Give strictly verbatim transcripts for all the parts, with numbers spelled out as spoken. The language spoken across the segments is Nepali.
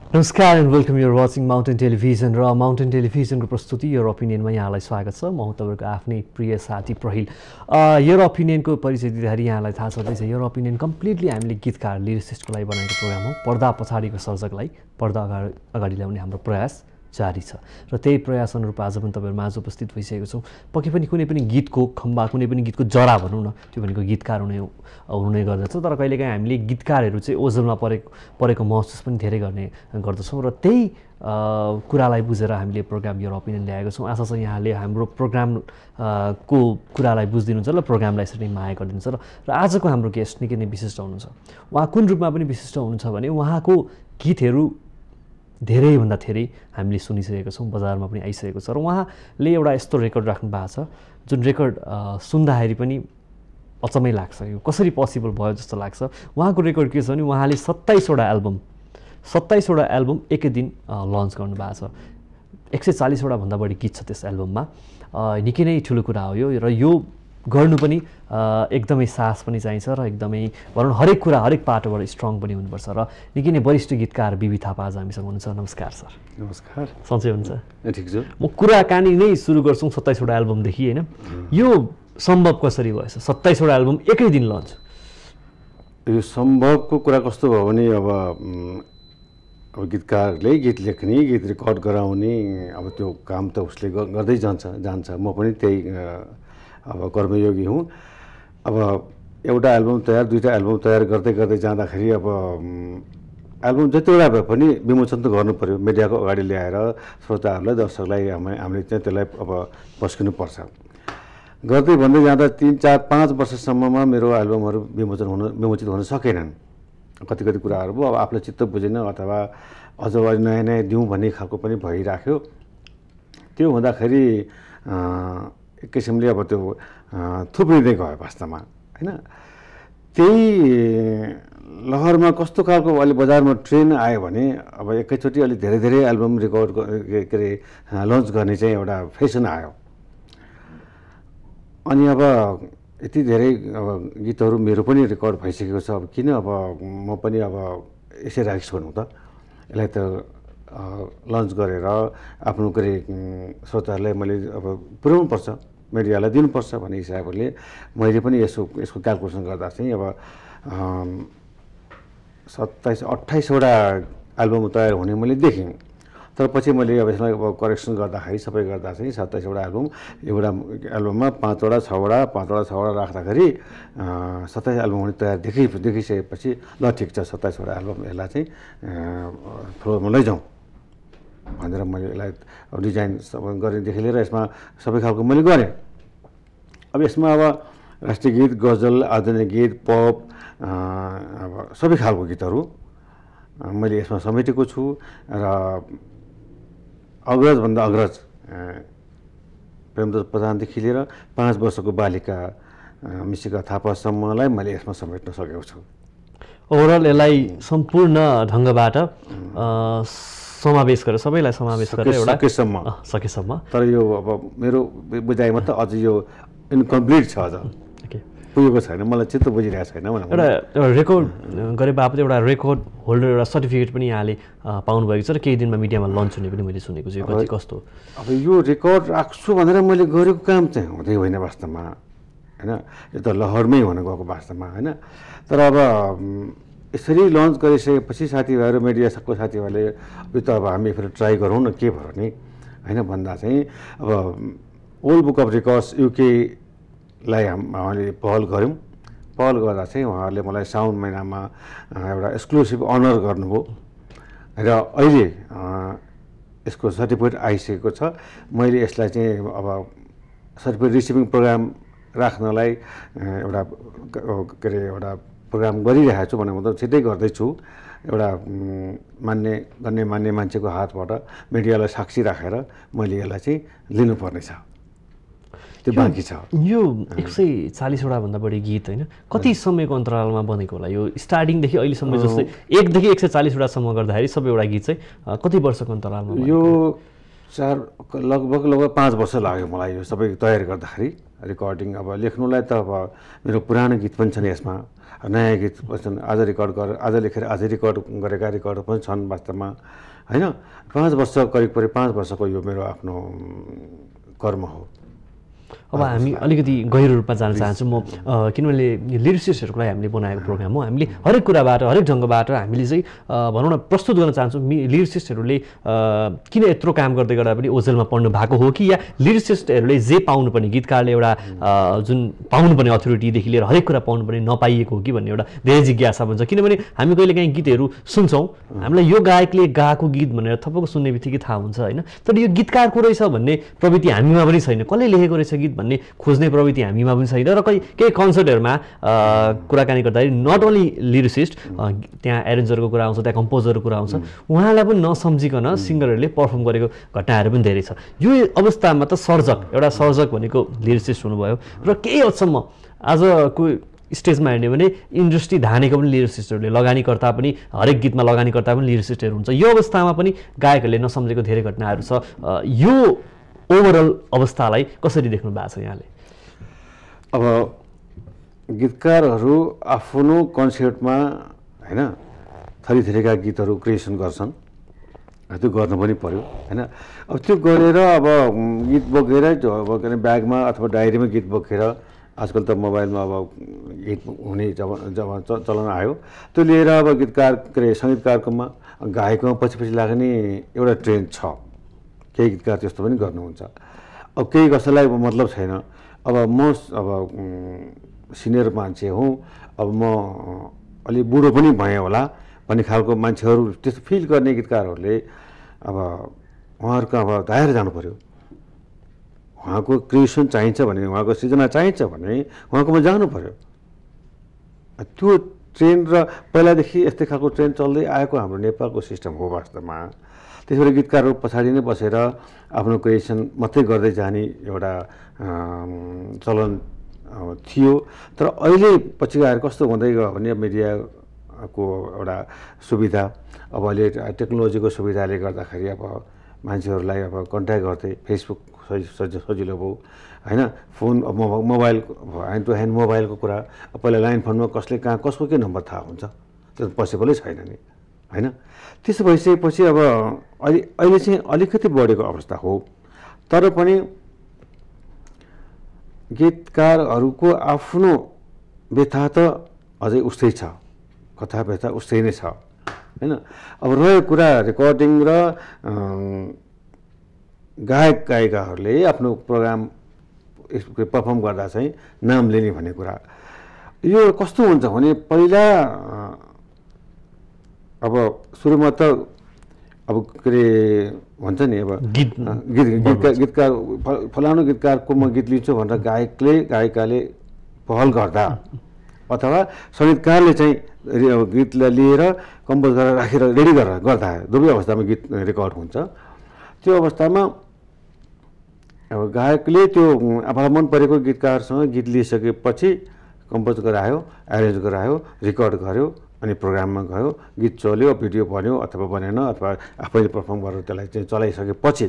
नमस्कार and welcome your watching mountain television र माउन्टेन टेलिभिजनको प्रस्तुति योर ओपिनियनमा यहाँलाई स्वागत छ। म तपाईँको आफ्नै प्रिय साथी प्रहिल। योर ओपिनियनको परिचय दिँदाखेरि यहाँलाई थाहा छँदैछ योर ओपिनियन कम्प्लिटली हामीले गीतकार लिरिसिस्टको लागि बनाएको प्रोग्राम हो। पर्दा पछाडिको सर्जकलाई पर्दा अगाडि अगाडि ल्याउने हाम्रो प्रयास जारी छ र त्यही प्रयास अनुरूप आज पनि तपाईँहरू माझ उपस्थित भइसकेको छौँ। पक्कै पनि कुनै पनि गीतको खम्बा कुनै पनि गीतको जरा भनौँ न त्यो भनेको गीतकार हुने हुने गर्दछ, तर कहिलेकाहीँ हामीले गीतकारहरू चाहिँ ओझलमा परेको परेको महसुस पनि धेरै गर्ने गर्दछौँ र त्यही कुरालाई बुझेर हामीले प्रोग्राम योर ओपिनियन ल्याएको छौँ। आशा छ यहाँले हाम्रो प्रोग्राम को कुरालाई बुझिदिनुहुन्छ र प्रोग्रामलाई यसरी माया गरिदिनुहुन्छ। र र आजको हाम्रो गेस्ट निकै नै विशिष्ट हुनुहुन्छ। उहाँ कुन रूपमा पनि विशिष्ट हुनुहुन्छ भने उहाँको गीतहरू धेरैभन्दा धेरै हामीले सुनिसकेको छौँ, बजारमा पनि आइसकेको छ र उहाँले एउटा यस्तो रेकर्ड राख्नु भएको छ जुन रेकर्ड सुन्दाखेरि पनि अचम्मै लाग्छ, यो कसरी पोसिबल भयो जस्तो लाग्छ। उहाँको रेकर्ड के छ भने उहाँले सत्ताइसवटा एल्बम सत्ताइसवटा एल्बम एकै दिन लन्च गर्नुभएको छ। एक सय चालिसवटा भन्दा बढी गीत छ त्यस एल्बममा। निकै नै ठुलो कुरा हो यो र यो गर्नु पनि एकदमै साहस पनि चाहिन्छ र एकदमै भनौँ हरेक कुरा हरेक पाटोबाट स्ट्रङ पनि हुनुपर्छ र निकै नै वरिष्ठ गीतकार बिबी थापा आज हामीसँग हुनुहुन्छ। नमस्कार सर। नमस्कार। सन्चै हुन्छ? ठिक छ। म कुराकानी नै सुरु गर्छौँ सत्ताइसवटा एल्बमदेखि, होइन? यो सम्भव कसरी भएछ सत्ताइसवटा एल्बम एकै दिन लन्च? यो सम्भवको कुरा कस्तो भयो भने अब अब गीतकारले गीत लेख्ने गीत रेकर्ड गराउने अब त्यो काम त उसले गर्दै जान्छ जान्छ म पनि त्यही अब कर्मयोगी हुँ। अब एउटा एल्बम तयार दुईवटा एल्बम तयार गर्दै गर्दै जाँदाखेरि अब एल्बम जतिवटा भए पनि विमोचन त गर्नु पऱ्यो, मिडियाको अगाडि ल्याएर श्रोताहरूलाई दर्शकलाई हामी हामीले चाहिँ त्यसलाई अब पस्किनुपर्छ। गर्दै भन्दै जाँदा तिन चार पाँच वर्षसम्ममा मेरो एल्बमहरू विमोचन हुन विमोचित हुन सकेनन्। कति कति कुराहरू भयो अब आफूलाई चित्त बुझेन अथवा अझ नयाँ नयाँ दिउँ भन्ने खालको पनि भइराख्यो। त्यो हुँदाखेरि एक किसिमले अब त्यो थुप्रिँदै गयो वास्तवमा, होइन? त्यही लहरमा कस्तो खालको अहिले बजारमा ट्रेन्ड आयो भने अब एकैचोटि अलिक धेरै धेरै एल्बम रेकर्ड के अरे लन्च गर्ने चाहिँ एउटा फेसन आयो। अनि अब यति धेरै अब गीतहरू मेरो पनि रेकर्ड भइसकेको छ। अब किन अब म पनि अब यसै राखिस भनौँ त, यसलाई त लन्च गरेर आफ्नो के अरे श्रोताहरूलाई मैले अब पुर्याउनुपर्छ, मिडियालाई दिनुपर्छ भन्ने हिसाबले मैले पनि यसो यसको क्यालकुलेसन गर्दा चाहिँ अब सत्ताइस अट्ठाइसवटा एल्बम तयार हुने मैले देखेँ। तर पछि मैले अब यसलाई अब करेक्सन गर्दाखेरि सबै गर्दा चाहिँ सत्ताइसवटा एल्बम एउटा एल्बममा पाँचवटा छवटा पाँचवटा छवटा राख्दाखेरि सत्ताइस एल्बम हुने तयार देखि देखिसकेपछि ल ठिक छ सत्ताइसवटा एल्बम यसलाई चाहिँ फ्लोरमा लैजाउँ भनेर मैले यसलाई डिजाइन सबै गरेदेखि लिएर यसमा सबै खालको मैले गरेँ। अब यसमा अब राष्ट्रिय गीत, गजल, आधुनिक गीत, पप, अब सबै खालको गीतहरू मैले यसमा समेटेको छु र अग्रजभन्दा अग्रज प्रेमदत्त प्रधानदेखि लिएर पाँच वर्षको बालिका मिसिका थापासम्मलाई मैले यसमा समेट्न सकेको छु। ओभरअल यसलाई सम्पूर्ण ढङ्गबाट समावेश गरेर सबैलाई समावेश गरेर एउटा सकेसम्म सकेसम्म तर यो अब मेरो बुझाइमा त अझ यो इन्कम्प्लिट छ, अझ पुगेको छैन, मलाई चित्त बुझिरहेको छैन। एउटा रेकर्ड गरे बापत एउटा रेकर्ड होल्डर एउटा सर्टिफिकेट पनि यहाँले पाउनुभएको छ र केही दिनमा मिडियामा लन्च हुने पनि मैले सुनेको छु। कति कस्तो अब यो रेकर्ड राख्छु भनेर मैले गरेको काम चाहिँ हुँदै होइन वास्तवमा, होइन? यो त लहरमै हुन गएको वास्तवमा, होइन? तर अब यसरी लन्च गरिसकेपछि साथीभाइहरू मिडियाको साथीभाइले यो त अब हामी फेरि ट्राई गरौँ न के भयो नि, होइन भन्दा चाहिँ अब ओल्ड बुक अफ रेकर्ड्स युकेलाई हामीले पहल गऱ्यौँ। पहल गर्दा चाहिँ उहाँहरूले मलाई साउन महिनामा एउटा एक्सक्लुसिभ अनर गर्नुभयो र अहिले यसको सर्टिफिकेट आइसकेको छ। मैले यसलाई चाहिँ अब सर्टिफिकेट रिसिभिङ प्रोग्राम राख्नलाई एउटा के अरे एउटा प्रोग्राम गरिरहेको छु भने म त छिट्टै गर्दैछु। एउटा मान्ने गण्य मान्ने मान्छेको हातबाट मिडियालाई साक्षी राखेर मैले यसलाई चाहिँ लिनुपर्ने छ, त्यो बाँकी छ। यो एक सय चालिसवटा भन्दा बढी गीत, होइन? कति समयको अन्तरालमा बनेको होला यो स्टार्टिङदेखि अहिलेसम्म? जस्तै एकदेखि एक सय चालिसवटासम्म गर्दाखेरि सबैवटा गीत चाहिँ कति वर्षको अन्तरालमा? यो चार लगभग लगभग पाँच वर्ष लाग्यो मलाई यो सबै तयार गर्दाखेरि। रेकर्डिङ अब लेख्नुलाई त अब मेरो पुरानो गीत पनि छन् यसमा, नयाँ गीत छन्, आज रेकर्ड गरेर आज लेखेर अझै रेकर्ड गरेका रेकर्ड पनि छन् वास्तवमा होइन। पाँच वर्ष करिब करिब पाँच वर्षको यो मेरो आफ्नो कर्म हो। अब हामी अलिकति गहिरो रूपमा जान चाहन्छौँ म, किनभने लिरिसिस्टहरूको लागि हामीले बनाएको प्रोग्राम हो। हामीले हरेक कुराबाट हरेक ढङ्गबाट हामीले चाहिँ भनौँ न प्रस्तुत गर्न चाहन्छौँ। लिरिसिस्टहरूले किन यत्रो काम गर्दै गर्दा पनि ओझेलमा पढ्नु भएको हो कि, या लिरिसिस्टहरूले जे पाउनुपर्ने गीतकारले एउटा जुन पाउनुपर्ने अथोरिटीदेखि लिएर हरेक कुरा पाउनुपर्ने नपाइएको हो कि भन्ने एउटा धेरै जिज्ञासा हुन्छ। किनभने हामी कहिले काहीँ गीतहरू सुन्छौँ, हामीलाई यो गायकले गाएको गीत भनेर थपक्क सुन्ने बित्तिकै थाहा हुन्छ होइन, तर यो गीतकारको रहेछ भन्ने प्रवृत्ति हामीमा पनि छैन। कसले लेखेको रहेछ गीत भन्ने खोज्ने प्रवृत्ति हामीमा पनि छैन। र कहीँ केही कन्सर्टहरूमा कुराकानी गर्दाखेरि नट ओन्ली लिरिसिस्ट, त्यहाँ एरेन्जरको कुरा आउँछ, त्यहाँ कम्पोजरको कुरा आउँछ, उहाँलाई पनि नसम्झिकन सिङ्गरहरूले पर्फर्म गरेको घटनाहरू पनि धेरै छ। यो अवस्थामा त सर्जक, एउटा सर्जक भनेको लिरिसिस्ट हुनुभयो र केही हदसम्म आजको स्टेजमा हेर्ने भने इन्डस्ट्री धानेको पनि लिरिसिस्टहरूले, लगानीकर्ता पनि हरेक गीतमा लगानीकर्ता पनि लिरिसिस्टहरू हुन्छ। यो अवस्थामा पनि गायकहरूले नसम्झेको धेरै घटनाहरू छ। यो ओभरअल अवस्थालाई कसरी देख्नु भएको छ यहाँले? अब गीतकारहरू आफ्नो कन्सर्टमा होइन थरी थरीका गीतहरू क्रिएसन गर्छन्, त्यो गर्नु पनि पर्यो होइन। अब त्यो गरेर अब गीत बोकेर अब के अरे ब्यागमा अथवा डायरीमा गीत बोकेर, आजकल त मोबाइलमा अब गीत हुने जब जब चलन आयो, त्यो लिएर अब गीतकार के अरे सङ्गीतकारकोमा गायकमा पछि पछि लाग्ने एउटा ट्रेन्ड छ। केही गीतकार त्यस्तो पनि गर्नुहुन्छ। अब केही कसैलाई मतलब छैन, अब म अब सिनियर मान्छे हुँ, अब म अलि बुढो पनि भएँ होला भन्ने खालको मान्छेहरू, त्यस्तो फिल गर्ने गीतकारहरूले अब उहाँहरूको अब दायर जानु पऱ्यो। उहाँको क्रिएसन चाहिन्छ भने, उहाँको सृजना चाहिन्छ भने उहाँकोमा जानु पऱ्यो। त्यो ट्रेन्ड र पहिलादेखि यस्तै खालको ट्रेन्ड चल्दै आएको हाम्रो नेपालको सिस्टम हो वास्तवमा। त्यसरी गीतकारहरू पछाडि नै बसेर आफ्नो क्रिएसन मात्रै गर्दै जाने एउटा चलन थियो। तर अहिले पछि गएर कस्तो हुँदै गयो भने मिडियाको एउटा सुविधा, अब अहिले टेक्नोलोजीको सुविधाले गर्दाखेरि अब मान्छेहरूलाई अब कन्ट्याक्ट गर्दै फेसबुक सजिलो भयो होइन, phone mobile hand to hand मोबाइलको कुरा। पहिला लाइन फोनमा कसले कहाँ कसको के नम्बर थाहा हुन्छ, त्यो पोसिबलै छैन नि होइन। त्यसो भइसकेपछि अब अहिले अहिले चाहिँ अलिकति बढेको अवस्था हो, तर पनि गीतकारहरूको आफ्नो व्यथा त अझै उस्तै छ, कथा व्यथा उस्तै नै छ होइन। अब रह्यो कुरा रेकर्डिङ र गायक गायिकाहरूले आफ्नो प्रोग्राम पर्फर्म गर्दा चाहिँ नाम लिने भन्ने कुरा, यो कस्तो हुन्छ भने पहिला अब सुरुमा त अब के अरे भन्छ नि अब गीत गीत गीतकार गीतकार फलानु गीतकारको म गीत लिन्छु भनेर गायकले गायिकाले पहल गर्दा अथवा सङ्गीतकारले चाहिँ गीतलाई लिएर कम्पोज गरेर राखेर रेडी गरेर गर्दा दुवै अवस्थामा गीत रेकर्ड हुन्छ। त्यो अवस्थामा अब गायकले त्यो आफूलाई मन परेको गीतकारसँग गीत लिइसकेपछि कम्पोज गरायो, एरेन्ज गरायो, रेकर्ड गर्यो, अनि प्रोग्राममा गयो, गीत चल्यो, भिडियो बन्यो अथवा बनेन, अथवा आफैले पर्फर्म गरेर त्यसलाई चाहिँ चलाइसकेपछि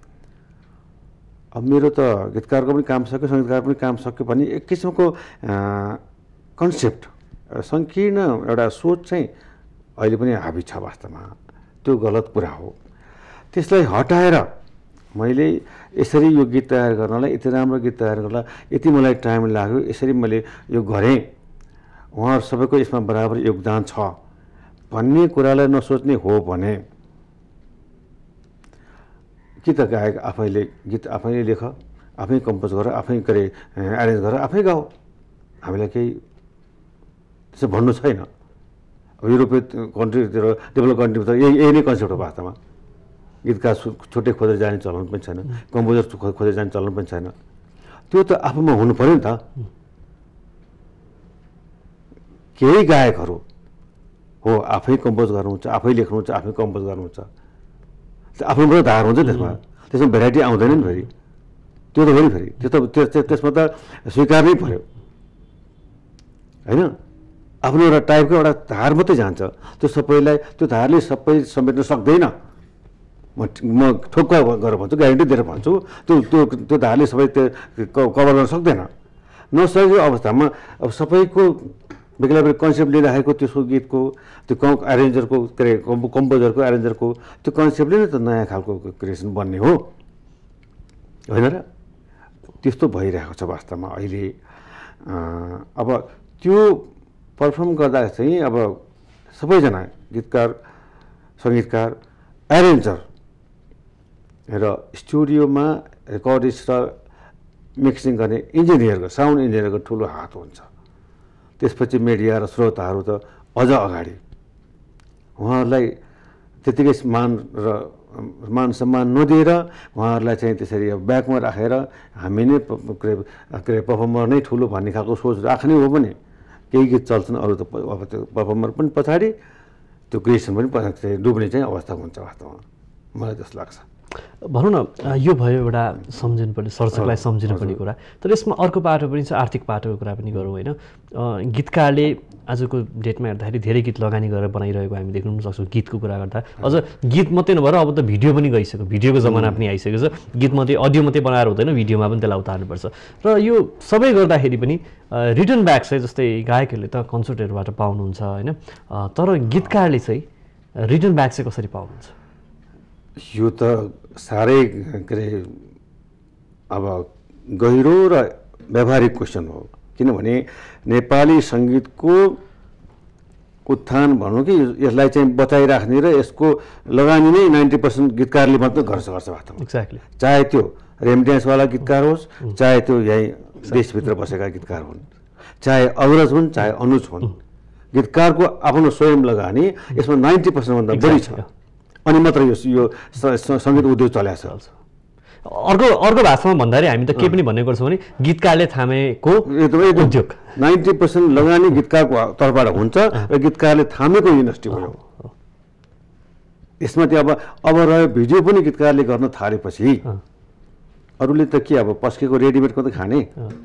अब मेरो त गीतकारको पनि काम सक्यो, सङ्गीतकार पनि काम सक्यो भने एक किसिमको कन्सेप्ट, सङ्कीर्ण एउटा सोच चाहिँ अहिले पनि हाबी छ वास्तवमा। त्यो गलत कुरा हो। त्यसलाई हटाएर मैले यसरी यो गीत तयार गर्नलाई, यति राम्रो गीत तयार गर्नलाई यति मलाई टाइम लाग्यो, यसरी मैले यो गरेँ, उहाँहरू सबैको यसमा बराबर योगदान छ भन्ने कुरालाई नसोच्ने हो भने कि त गायक आफैले गीत आफैले लेख, आफै कम्पोज गर, आफै के अरे एरेन्ज गरेर आफै गाऊ, हामीलाई केही त्यसो भन्नु छैन। अब युरोपियन कन्ट्रीतिर डेभलप कन्ट्रीमा त यही यही नै कन्सेप्ट हो वास्तवमा। गीतकार छुट्टै खोजेर जाने चलन पनि छैन, कम्पोजर खोजेर जाने चलन पनि छैन। त्यो त आफूमा हुनु पऱ्यो नि त। केही गायकहरू हो आफै कम्पोज गर्नुहुन्छ, आफै लेख्नुहुन्छ, आफै कम्पोज गर्नुहुन्छ, आफ्नो पनि धार हुन्छ त्यसमा, त्यसमा भेराइटी आउँदैन नि फेरि। त्यो त हो नि फेरि, त्यो त त्यसमा त स्वीकार्नै पऱ्यो होइन। आफ्नो एउटा टाइपको एउटा धार मात्रै जान्छ, त्यो सबैलाई त्यो धारले सबै समेट्न सक्दैन। म म ठोक्क गरेर भन्छु, ग्यारेन्टी दिएर भन्छु, त्यो त्यो त्यो धारले सबै त्यो कभर गर्न सक्दैन। नसकेको अवस्थामा अब सबैको बेग्ला बेग्ला कन्सेप्ट लिइराखेको त्यसको गीतको त्यो क एरेन्जरको के अरे कम्पो कम्पोजरको एरेन्जरको त्यो कन्सेप्टले नै त नयाँ खालको क्रिएसन बन्ने हो होइन र? त्यस्तो भइरहेको छ वास्तवमा अहिले। अब त्यो पर्फर्म गर्दा चाहिँ अब सबैजना गीतकार, सङ्गीतकार, एरेन्जर र स्टुडियोमा रेकर्डिस्ट र मिक्सिङ गर्ने इन्जिनियरको, साउन्ड इन्जिनियरको ठुलो हात हुन्छ। त्यसपछि मिडिया र श्रोताहरू त अझ अगाडि, उहाँहरूलाई त्यतिकै मान र मान सम्मान नदिएर उहाँहरूलाई चाहिँ त्यसरी अब ब्याकमा राखेर हामी नै के अरे पर्फर्मर नै ठुलो भन्ने खालको सोच राख्ने हो भने केही गीत चल्छन्, अरू त अब त्यो पर्फर्मर पनि पछाडि, त्यो क्रिएसन पनि पछाडि डुब्ने चाहिँ अवस्था हुन्छ वास्तवमा, मलाई त्यस्तो लाग्छ। भनौँ न, यो भयो एउटा सम्झिनुपर्ने, सर्जकलाई सम्झिनुपर्ने कुरा। तर यसमा अर्को पाटो पनि छ, आर्थिक पाटोको कुरा पनि गरौँ होइन। गीतकारले आजको डेटमा हेर्दाखेरि धेरै गीत लगानी गरेर बनाइरहेको हामी देख्न पनि सक्छौँ। गीतको कुरा गर्दा अझ गीत मात्रै नभएर अब त भिडियो पनि गइसक्यो, भिडियोको जमाना पनि आइसकेको छ। गीत मात्रै, अडियो मात्रै बनाएर हुँदैन, भिडियोमा पनि त्यसलाई उतार्नुपर्छ। र यो सबै गर्दाखेरि पनि रिटर्न ब्याक चाहिँ जस्तै गायकहरूले त कन्सर्टहरूबाट पाउनुहुन्छ होइन, तर गीतकारले चाहिँ रिटर्न ब्याक चाहिँ कसरी पाउनुहुन्छ? यो त साह्रै के अरे अब गहिरो र व्यावहारिक क्वेसन हो। किनभने नेपाली सङ्गीतको उत्थान भनौँ कि यसलाई चाहिँ बचाइराख्ने र यसको लगानी नै नाइन्टी पर्सेन्ट गीतकारले मात्रै गर्छ गर्छ वास्तवमा। एक्ज्याक्टली। चाहे त्यो रेमड्यान्सवाला गीतकार होस्, चाहे त्यो यहीँ देशभित्र बसेका गीतकार हुन्, चाहे अग्रज हुन्, चाहे अनुज हुन्, गीतकारको आफ्नो स्वयं लगानी यसमा नाइन्टी पर्सेन्टभन्दा बढी छ। अनि मात्र यो यो सङ्गीत उद्योग चलाएको छ। अर्को अर्को भाषामा भन्दाखेरि हामी त के पनि भन्ने गर्छौँ भने गीतकारले थामेको उद्योग नाइन्टी पर्सेन्ट लगानी गीतकारको तर्फबाट हुन्छ र गीतकारले थामेको इन्डस्ट्री भयो। यसमा चाहिँ अब अब रह्यो भिडियो पनि गीतकारले गर्न थालेपछि अरूले त के अब पस्केको रेडिमेडको त खाने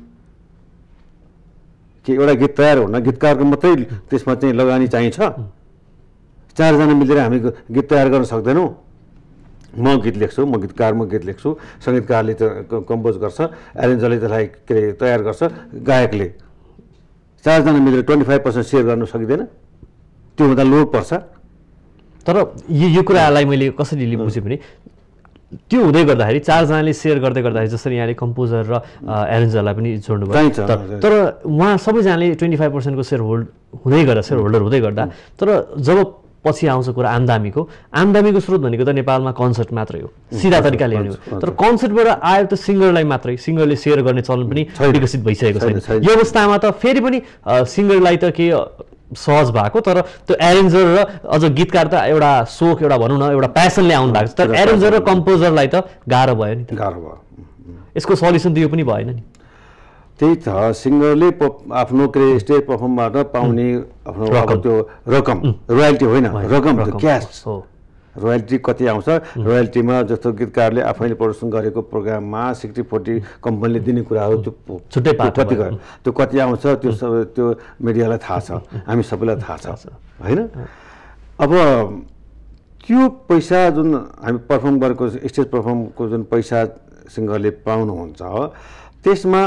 कि एउटा गीत तयार हुन गीतकारको मात्रै त्यसमा चाहिँ लगानी चाहिन्छ। चारजना मिलेर हामी गीत तयार गर्न सक्दैनौँ। म गीत लेख्छु, म गीतकार म गीत लेख्छु, सङ्गीतकारले त कम्पोज गर्छ, एरेन्जरले त्यसलाई के अरे तयार गर्छ, गायकले चारजना मिलेर ट्वेन्टी फाइभ पर्सेन्ट सेयर गर्नु सकिँदैन, त्यो हुँदा लोड पर्छ। तर यो यो कुरालाई मैले कसरी बुझेँ भने त्यो हुँदै गर्दाखेरि चारजनाले सेयर गर्दै गर्दाखेरि जसरी यहाँले कम्पोजर र एरेन्जरलाई पनि जोड्नु चाहिन्छ, तर उहाँ सबैजनाले ट्वेन्टी फाइभ पर्सेन्टको सेयर होल्ड हुँदै गर्दा सेयर होल्डर हुँदै गर्दा तर जब पछि आउँछ कुरा आम्दामीको आम्दामीको स्रोत भनेको त नेपालमा कन्सर्ट मात्रै हो, सिधा तरिकाले हेर्ने हो। तर कन्सर्टबाट आयो त सिङ्गरलाई मात्रै, सिङ्गरले सेयर गर्ने चलन पनि विकसित भइसकेको छैन। यो अवस्थामा त फेरि पनि सिङ्गरलाई त के सहज भएको, तर त्यो एरेन्जर र अझ गीतकार त एउटा सोख, एउटा भनौँ न एउटा प्यासनले आउनु भएको छ, तर एरेन्जर र कम्पोजरलाई त गाह्रो भयो नि। गाह्रो भयो। यसको सल्युसन त यो पनि भएन नि। त्यही त सिङ्गरले आफ्नो के अरे स्टेज पर्फर्मबाट पाउने आफ्नो अब त्यो रकम, रोयल्टी होइन रकम, त्यो क्यास रोयल्टी कति आउँछ, रोयल्टीमा जस्तो गीतकारले आफैले प्रदर्शन गरेको प्रोग्राममा सिक्सटी फोर्टी कम्पनीले दिने कुराहरू त्यो छुट्टै कति त्यो कति आउँछ त्यो त्यो मिडियालाई थाहा छ, हामी सबैलाई थाहा छ होइन। अब त्यो पैसा जुन हामी पर्फर्म गरेको स्टेज पर्फर्मको जुन पैसा सिङ्गरले पाउनुहुन्छ त्यसमा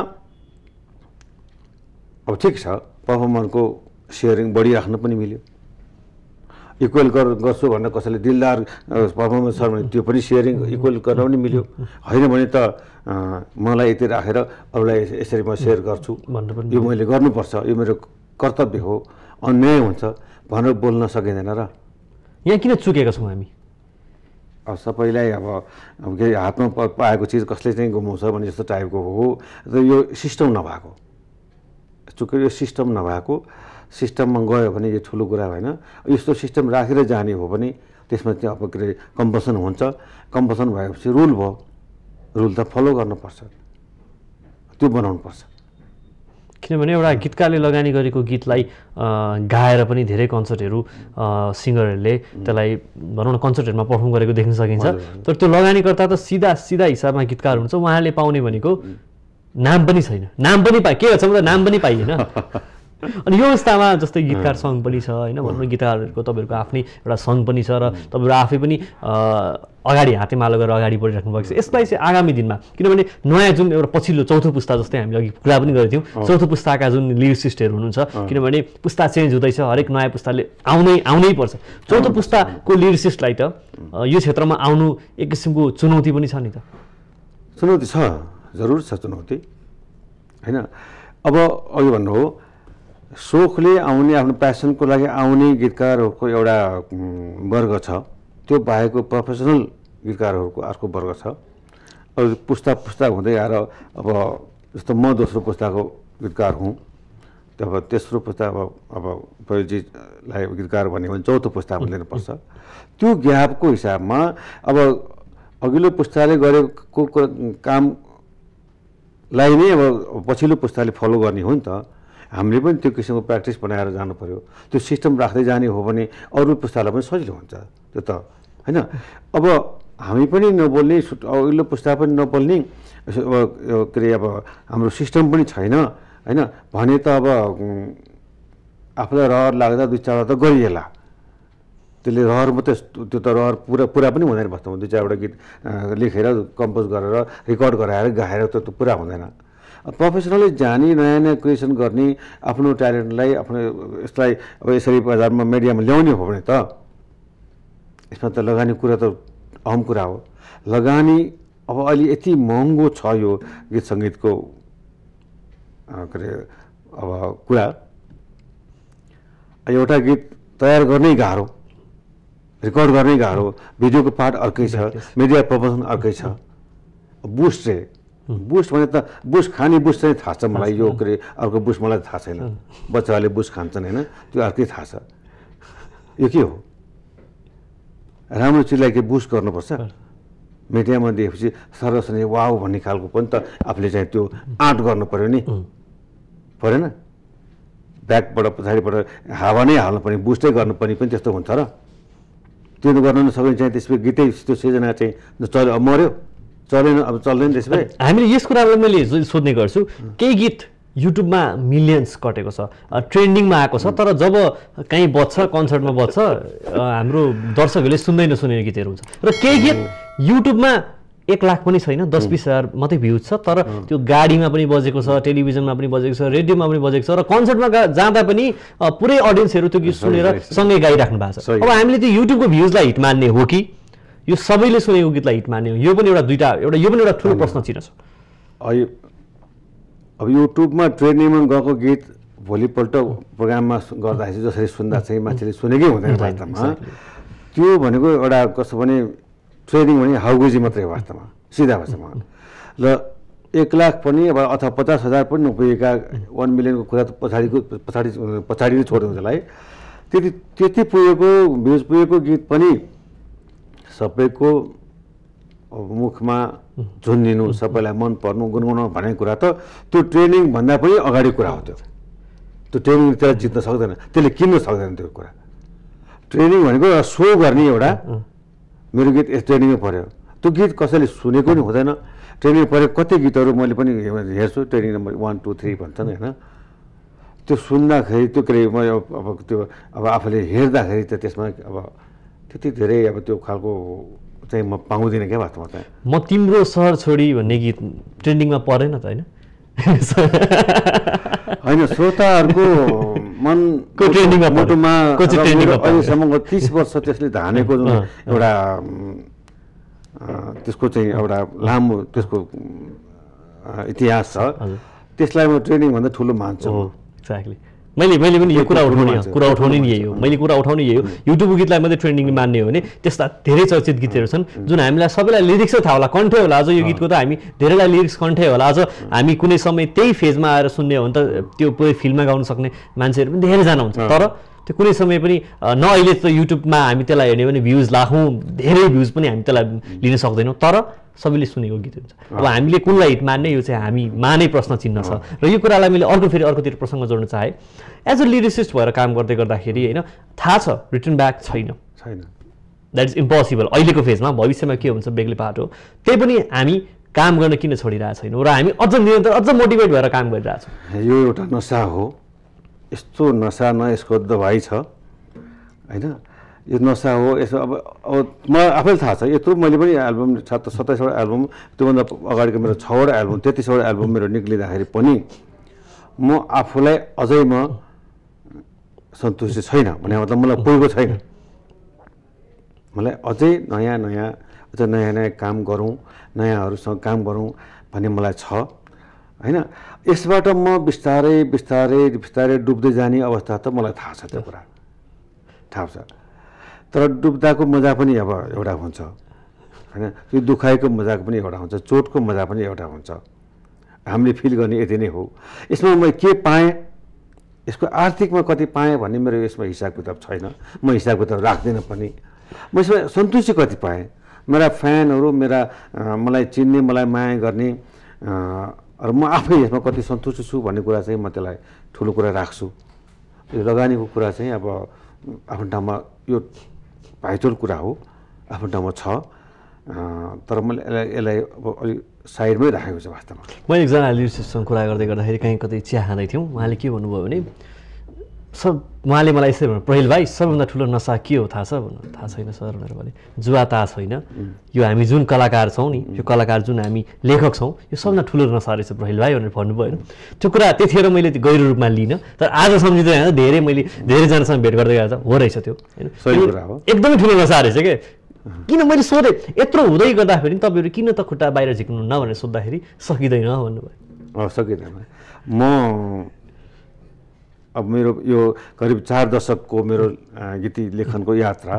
अब ठिक छ पर्फर्मरको सेयरिङ बढिराख्न पनि मिल्यो, इक्वल गर गर्छु भनेर कसैले दिलदार पर्फर्मेन्स छ भने त्यो पनि सेयरिङ इक्वल गर्न पनि मिल्यो। होइन भने त मलाई यति राखेर अरूलाई यसरी म सेयर गर्छु, यो मैले गर्नुपर्छ, यो मेरो कर्तव्य हो, अन्याय हुन्छ भनेर बोल्न सकिँदैन। र यहाँ किन चुकेका छौँ हामी? अब सबैलाई अब अब के हातमा पाएको चिज कसले चाहिँ गुमाउँछ भने जस्तो टाइपको हो। र यो सिस्टम नभएको, चुके यो सिस्टम नभएको, सिस्टममा गयो भने यो ठुलो कुरा होइन। यस्तो सिस्टम राखेर जाने हो भने त्यसमा चाहिँ अब के अरे कम्पल्सन हुन्छ, कम्पल्सन भएपछि रुल भयो, रुल त फलो गर्नुपर्छ, त्यो बनाउनुपर्छ। किनभने एउटा गीतकारले लगानी गरेको गीतलाई गाएर पनि धेरै कन्सर्टहरू सिङ्गरहरूले त्यसलाई भनौँ न कन्सर्टहरूमा पर्फर्म गरेको देख्न सकिन्छ। तर त्यो लगानीकर्ता त सिधा सिधा हिसाबमा गीतकार हुन्छ, उहाँले पाउने भनेको नाम पनि छैन, नाम पनि पाए के गर्छ मतलब नाम पनि पाइएन। अनि यो अवस्थामा जस्तै गीतकार सङ्घ पनि छ होइन भनौँ न गीतकारहरूको तपाईँहरूको आफ्नै एउटा सङ्घ पनि छ र तपाईँहरू आफै पनि अगाडि हातेमालो गरेर अगाडि बढिराख्नु भएको छ यसलाई चाहिँ आगामी दिनमा किनभने नयाँ जुन एउटा पछिल्लो चौथो पुस्ता जस्तै हामीले अघि कुरा पनि गरेको थियौँ चौथो पुस्ताका जुन लिरिसिस्टहरू हुनुहुन्छ किनभने पुस्ता चेन्ज हुँदैछ हरेक नयाँ पुस्ताले आउनै आउनै पर्छ चौथो पुस्ताको लिरिसिस्टलाई त यो क्षेत्रमा आउनु एक किसिमको चुनौती पनि छ नि त चुनौती छ जरुर छ चुनौती होइन अब अघि भन्नु हो सोखले आउने आफ्नो प्यासनको लागि आउने गीतकारहरूको एउटा वर्ग छ त्यो बाहेकको प्रोफेसनल गीतकारहरूको अर्को वर्ग छ अब पुस्ता पुस्ता हुँदै आएर अब जस्तो म दोस्रो पुस्ताको गीतकार हुँ अब तेस्रो पुस्ता अब अब परिजीलाई गीतकार भन्यो भने चौथो पुस्तामा लिनुपर्छ त्यो ग्यापको हिसाबमा अब अघिल्लो पुस्ताले गरेको कामलाई नै अब पछिल्लो पुस्ताले फलो गर्ने हो नि त हामीले पनि त्यो किसिमको प्र्याक्टिस बनाएर जानु पऱ्यो त्यो सिस्टम राख्दै जाने हो भने अरू पुस्तालाई पनि सजिलो हुन्छ त्यो त होइन अब हामी पनि नबोल्ने अघिल्लो पुस्ता पनि नबोल्ने के अरे अब हाम्रो सिस्टम पनि छैन होइन भने त अब आफूलाई रहर लाग्दा दुई चारवटा त गरिएला त्यसले रहर मात्रै त्यो त रहर पुरा पुरा पनि हुँदैन वास्तवमा दुई चारवटा गीत लेखेर कम्पोज गरेर रेकर्ड गराएर गाएर त त्यो पुरा हुँदैन प्रोफेसनली जाने नयाँ नयाँ क्रिएसन गर्ने आफ्नो ट्यालेन्टलाई आफ्नो यसलाई अब यसरी बजारमा मिडियामा ल्याउने हो भने त यसमा त लगानी कुरा त अहम कुरा हो लगानी अब अहिले यति महँगो छ यो गीत सङ्गीतको के अरे अब कुरा एउटा गीत तयार गर्नै गाह्रो रेकर्ड गर्नै गाह्रो भिडियोको पार्ट अर्कै छ मिडिया प्रमोसन अर्कै छ बुस्ट चाहिँ बुस्ट भने त बुस्ट खाने बुस्ट चाहिँ थाहा छ मलाई यो के अरे अर्को बुस्ट मलाई थाहा छैन बच्चाहरूले बुस्ट खान्छन् होइन त्यो अर्कै थाहा छ यो के हो राम्रो चिजलाई के बुस्ट गर्नुपर्छ मिडियामा दिएपछि सर्वसनै वाउ भन्ने खालको पनि त आफूले चाहिँ त्यो आँट गर्नु पऱ्यो नि परेन ब्याकबाट पछाडिबाट हावा नै हाल्नुपर्ने बुस्टै गर्नुपर्ने पनि त्यस्तो हुन्छ र त्यो गर्न नसक्ने चाहिँ त्यसपछि गीतै त्यो सिर्जना चाहिँ चल्यो अब मऱ्यो चलेन अब चल्दैन त्यसपछि हामीले यस कुरालाई मैले सोध्ने गर्छु केही गीत युट्युबमा मिलियन्स कटेको छ ट्रेन्डिङमा आएको छ तर जब कहीँ बज्छ कन्सर्टमा बज्छ हाम्रो दर्शकहरूले सुन्दै नसुनेको गीतहरू हुन्छ र केही गीत युट्युबमा एक लाख पनि छैन दस बिस हजार मात्रै भ्युज छ तर त्यो गाडीमा पनि बजेको छ टेलिभिजनमा पनि बजेको छ रेडियोमा पनि बजेको छ र कन्सर्टमा जाँदा पनि पुरै अडियन्सहरू त्यो गीत सुनेर सँगै गाइराख्नु भएको छ अब हामीले त्यो युट्युबको भ्युजलाई हिट मान्ने हो कि यो सबैले सुनेको गीतलाई हिट मान्ने हो यो पनि एउटा दुईवटा एउटा यो पनि एउटा ठुलो प्रश्न चिन्ह छ अब युट्युबमा ट्रेनिङमा गएको गीत भोलिपल्ट प्रोग्राममा गर्दाखेरि जसरी सुन्दा चाहिँ मान्छेले सुनेकै हुँदैन वास्तवमा त्यो भनेको एउटा कस्तो भने ट्रेनिङ भने हाउगुजी मात्रै हो वास्तवमा सिधा भाषामा र एक लाख पनि अब अथवा पचास हजार पनि नपुगेका वान मिलियनको कुरा त पछाडिको पछाडि पछाडि नै छोड्यो त्यसलाई त्यति त्यति पुगेको भ्युज पुगेको गीत पनि सबैको मुखमा झुन्डिनु सबैलाई मन पर्नु गुनगुनाउनु भन्ने कुरा त त्यो ट्रेनिङ भन्दा पनि अगाडि कुरा हो त्यो त्यो ट्रेनिङ त्यसलाई जित्न सक्दैन त्यसले किन्न सक्दैन त्यो कुरा ट्रेनिङ भनेको एउटा सो गर्ने एउटा मेरो गीत यस ट्रेनिङमा पऱ्यो त्यो गीत कसैले सुनेको नि हुँदैन ट्रेनिङ परेको कति गीतहरू मैले पनि हेर्छु training number one two three भन्छन् होइन त्यो सुन्दाखेरि त्यो के अरे म अब त्यो अब आफूले हेर्दाखेरि त त्यसमा अब त्यति धेरै अब त्यो खालको चाहिँ म पाउँदिनँ क्या वास्तवमा चाहिँ म तिम्रो सहर छोडी भन्ने गीत ट्रेन्डिङमा परेन त होइन होइन श्रोताहरूको मनको मुटुमा अहिलेसम्मको तिस वर्ष त्यसले धानेको जुन एउटा त्यसको चाहिँ एउटा लामो त्यसको इतिहास छ त्यसलाई म ट्रेनिङ भन्दा ठुलो मान्छु एक्ज्याक्टली मैले मैले पनि यो कुरा उठाउने कुरा उठाउने नि यही हो मैले कुरा उठाउने यही हो युट्युब गीतलाई मात्रै ट्रेन्डिङ मान्ने हो भने त्यस्ता धेरै चर्चित गीतहरू छन् जुन हामीलाई सबैलाई लिरिक्सै थाहा होला कन्ठै होला आज यो गीतको त हामी धेरैलाई लिरिक्स कन्ठै होला आज हामी कुनै समय त्यही फेजमा आएर सुन्ने हो भने त त्यो पुरै फिल्ममा गाउन सक्ने मान्छेहरू पनि धेरैजना हुन्छ तर त्यो कुनै समय पनि न अहिले त युट्युबमा हामी त्यसलाई हेर्ने भने भ्युज लाखौँ धेरै भ्युज पनि हामी त्यसलाई लिन सक्दैनौँ तर सबैले सुनेको गीत हुन्छ अब हामीले कुनलाई हिट मान्ने यो चाहिँ हामी मानै प्रश्न चिन्ह छ र यो कुरालाई मैले अर्को फेरि अर्कोतिर प्रसङ्ग जोड्न चाहेँ एज अ लिरिसिस्ट भएर काम गर्दै गर्दाखेरि होइन थाहा छ रिटर्न ब्याक छैन छैन द्याट इज इम्पोसिबल अहिलेको फेजमा भविष्यमा के हुन्छ बेग्लै पाटो त्यही पनि हामी काम गर्न किन छोडिरहेको छैनौँ र हामी अझ निरन्तर अझ मोटिभेट भएर काम गरिरहेछौँ यो एउटा नसा हो यस्तो नसा न यसको दबाई छ होइन, यो नसा हो यसो। अब अब मलाई आफैले थाहा छ, यत्रो मैले पनि एल्बम सात सत्ताइसवटा एल्बम, त्योभन्दा अगाडिको मेरो छवटा एल्बम तेत्तिसवटा एल्बम मेरो निक्लिँदाखेरि पनि म आफूलाई अझै म सन्तुष्टि छैन भने मतलब मलाई पुगेको छैन। मलाई अझै नयाँ नयाँ अझ नयाँ नयाँ काम गरौँ, नयाँहरूसँग काम गरौँ भन्ने मलाई छ होइन। यसबाट म बिस्तारै बिस्तारै बिस्तारै डुब्दै जाने अवस्था त मलाई थाहा छ, त्यो कुरा थाहा छ। तर डुब्दाको मजा पनि अब एउटा हुन्छ होइन, त्यो दुखाइको मजा पनि एउटा हुन्छ, चोटको मजा पनि एउटा हुन्छ। हामीले फिल गर्ने यति नै हो। यसमा म के पाएँ, यसको आर्थिकमा कति पाएँ भन्ने मेरो यसमा हिसाब किताब छैन, म हिसाब किताब राख्दिनँ पनि। म यसमा सन्तुष्टि कति पाएँ, मेरा फ्यानहरू, मेरा मलाई चिन्ने, मलाई माया गर्ने र म आफै यसमा कति सन्तुष्ट छु भन्ने कुरा चाहिँ म त्यसलाई ठुलो कुरा राख्छु। यो लगानीको कुरा चाहिँ अब आफ्नो ठाउँमा यो भाइचुल कुरा हो, आफ्नो ठाउँमा छ, तर मैले यसलाई यसलाई अब अलिक साइडमै राखेको छ वास्तवमा। मैले एकजना लिडरसिपसँग कुरा गर्दै गर्दाखेरि कहीँ कतै चिया खाँदै थियौँ, उहाँले के भन्नुभयो भने सब उहाँले मलाई यसरी भन्नु, प्रहिल भाइ सबभन्दा ठुलो नसा के हो थाहा छ भन्नु। थाहा छैन सर भनेर भने। जुवा थाहा छैन, यो हामी जुन कलाकार छौँ नि, यो कलाकार जुन हामी लेखक छौँ, यो सबभन्दा ठुलो नसा रहेछ प्रहिल भाइ भनेर भन्नुभयो होइन। त्यो कुरा त्यतिखेर मैले गहिरो रूपमा लिइनँ, तर आज सम्झिँदै होइन, धेरै मैले धेरैजनासँग भेट गर्दै गएको छ, हो रहेछ त्यो होइन, एकदमै ठुलो नसा रहेछ क्या। किन मैले सोधेँ, यत्रो हुँदै गर्दाखेरि तपाईँहरू किन त खुट्टा बाहिर झिक्नुहुन्न भनेर सोद्धाखेरि सकिँदैन भन्नुभयो। सकिँदैन। म अब मेरो यो करिब चार दशकको मेरो गीति लेखनको यात्रा,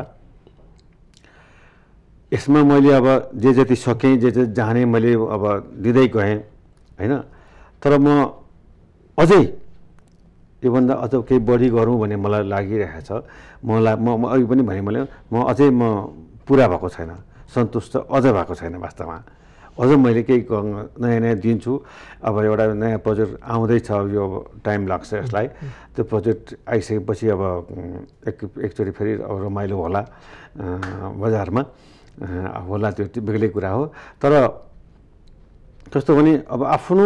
यसमा मैले अब जे जति सकेँ, जे जे जाने मैले अब दिँदै गएँ होइन। तर म अझै योभन्दा अझ केही बढी गरौँ भन्ने मलाई लागिरहेको छ। मलाई म अघि पनि भने मैले म अझै म पुरा भएको छैन, सन्तुष्ट अझ भएको छैन वास्तवमा। अझ मैले केही नयाँ नयाँ दिन्छु। अब एउटा नयाँ प्रोजेक्ट आउँदैछ, यो टाइम लाग्छ यसलाई। त्यो प्रोजेक्ट आइसकेपछि अब एक एकचोटि फेरि अब रमाइलो होला बजारमा होला, त्यो बेग्लै कुरा हो। तर कस्तो भने अब आफ्नो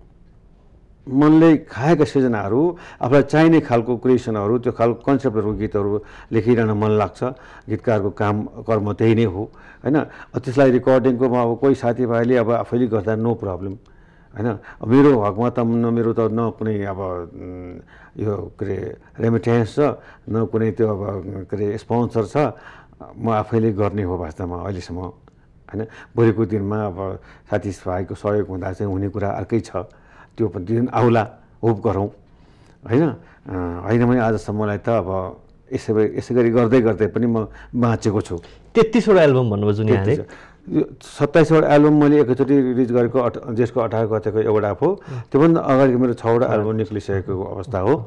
मनले खाएका सृजनाहरू, आफूलाई चाहिने खालको क्रिएसनहरू, त्यो खालको कन्सेप्टहरू, गीतहरू लेखिरहन मन लाग्छ। गीतकारको काम कर्म त्यही नै हो होइन। त्यसलाई रेकर्डिङको अब कोही साथीभाइले अब आफैले गर्दा नो प्रब्लम होइन। मेरो हकमा त न मेरो त न कुनै अब यो के अरे रेमिटेन्स छ, न कुनै त्यो अब के अरे स्पोन्सर छ, म आफैले गर्ने हो वास्तवमा अहिलेसम्म होइन। भोलिको दिनमा अब साथीभाइको सहयोग हुँदा चाहिँ हुने कुरा अर्कै छ, त्यो पनि दिन आउला, होप गरौँ होइन। होइन भने आजसम्मलाई त अब यसै यसै गरी गर्दै गर्दै पनि म बाँचेको छु। तेत्तिसवटा एल्बम भन्नुभयो जुन यहाँले, सत्ताइसवटा एल्बम मैले एकैचोटि रिलिज गरेको अठ जेठको अठार गतेको एउटा हो। त्योभन्दा अगाडिको मेरो छवटा एल्बम निक्लिसकेको अवस्था हो।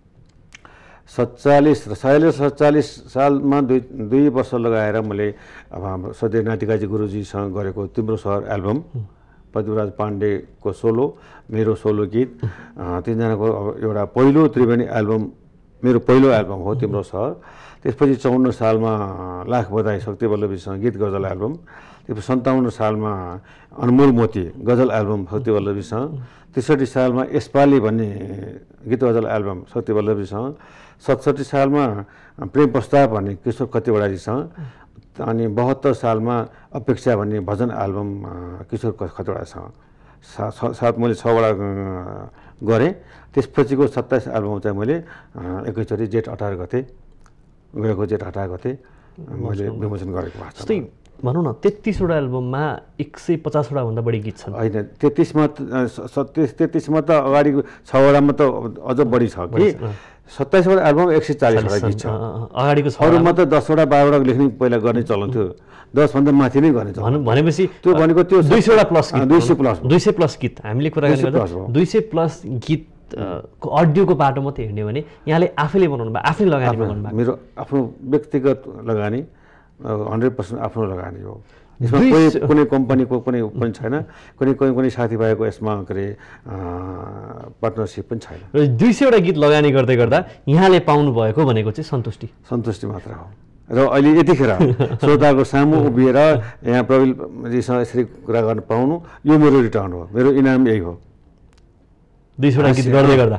सत्तालिस र सयचालिस सत्तालिस सालमा दुई दुई वर्ष लगाएर मैले अब हाम्रो सधैँ नातिकाजी गुरुजीसँग गरेको तिम्रो सहर एल्बम, पद्मराज पाण्डेको सोलो, मेरो सोलो गीत, तिनजनाको अब एउटा पहिलो त्रिवेणी एल्बम, मेरो पहिलो एल्बम हो तिम्रो सहर। त्यसपछि चौन्न सालमा लाख बधाई शक्ति वल्लभीसँग गीत गजल एल्बम। त्यसपछि सन्ताउन्न सालमा अनमोल मोती गजल एल्बम शक्ति वल्लभीसँग। त्रिसठी सालमा यसपाली भन्ने गीत गजल एल्बम शक्ति वल्लभीसँग। सतसट्ठी सालमा प्रेम प्रस्ताव भन्ने किशोर खतिवडाजीसँग। अनि बहत्तर सालमा अपेक्षा भन्ने भजन एल्बम किशोर खतिवडासँग। सात मैले छवटा गरेँ। त्यसपछिको सत्ताइस एल्बम चाहिँ मैले एकैचोटि जेठ अठार गते गएको जेठ अठार गते मैले विमोचन गरेको भएको छ। जस्तै भनौँ न तेत्तिसवटा एल्बममा एक सय पचासवटा भन्दा बढी गीत छन् होइन। तेत्तिसमा सत्तिस तेत्तिसमा त अगाडिको छवटामा त अझ बढी छ कि सत्ताइसवटा एल्बम एक सय चालिसवटा गीत छ। अगाडिको अरूमा त दसवटा बाह्रवटा लेख्ने पहिला गर्ने चलन थियो, दसभन्दा माथि नै गर्ने चलन। भनेपछि त्यो भनेको त्यो दुई सयवटा प्लस दुई सय प्लस दुई सय प्लस गीत हामीले कुरा गर्दा दुई सय प्लस गीत अडियोको बाटो मात्रै हिँड्यो भने यहाँले आफैले बनाउनु भयो, आफै लगानी बनाउनु भयो। मेरो आफ्नो व्यक्तिगत लगानी हन्ड्रेड पर्सेन्ट आफ्नो लगानी हो। यसमा कुनै कुनै कम्पनीको कुनै पनि छैन, कुनै कुनै कुनै साथीभाइको यसमा के अरे पार्टनरसिप पनि छैन। र दुई सयवटा गीत लगानी गर्दै गर्दा यहाँले पाउनु भएको भनेको चाहिँ सन्तुष्टि सन्तुष्टि मात्र हो। र अहिले यतिखेर श्रोताको सामु उभिएर यहाँ प्रवीलजीसँग यसरी कुरा गर्न पाउनु यो मेरो रिटर्न हो, मेरो इनाम यही हो। दुई सयवटा गीत गर्दै गर्दा